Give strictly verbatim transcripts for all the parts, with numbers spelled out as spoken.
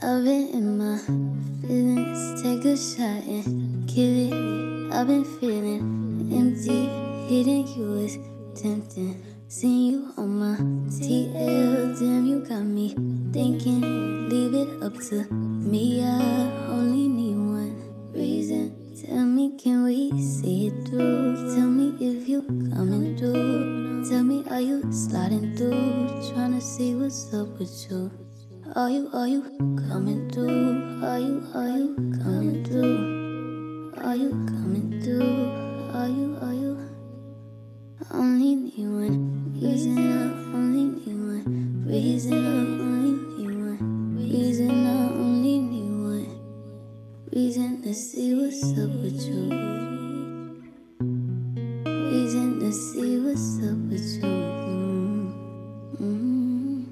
I've been in my feelings, take a shot and kill it. I've been feeling empty, hitting you is tempting. Seen you on my T L, damn you got me thinking. Leave it up to me, I only need one reason. Tell me, can we see it through? Tell me if you coming through. Tell me, are you sliding through? Tryna see what's up with you. Are you, are you coming through? Are you, are you coming through? Are you coming through? Are you, are you? I only need one reason, I only need one reason, I only need one reason, I only need one reason to see what's up with you. Reason to see what's up with you. Mm-hmm.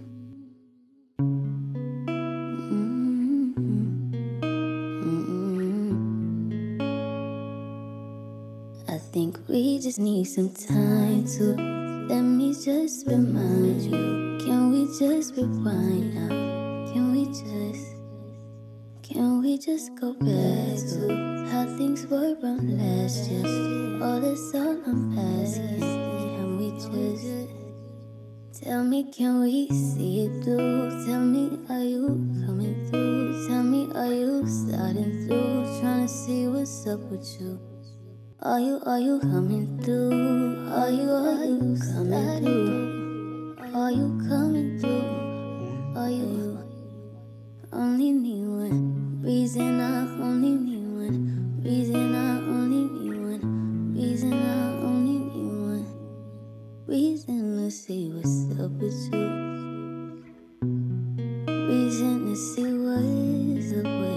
I think we just need some time to let me just remind you. Can we just rewind now? Can we just, can we just go back to how things were around last year? All that's all I'm asking. Can we just tell me, can we see it through? Tell me, are you coming through? Tell me, are you sliding through? Trying to see what's up with you. Are you, are you coming through? Are you, are you coming through? Are you coming through? Are you? Only need one reason, I only need one reason, I only need one reason, I only need one reason to see what's up with you. Reason to see what is up with you.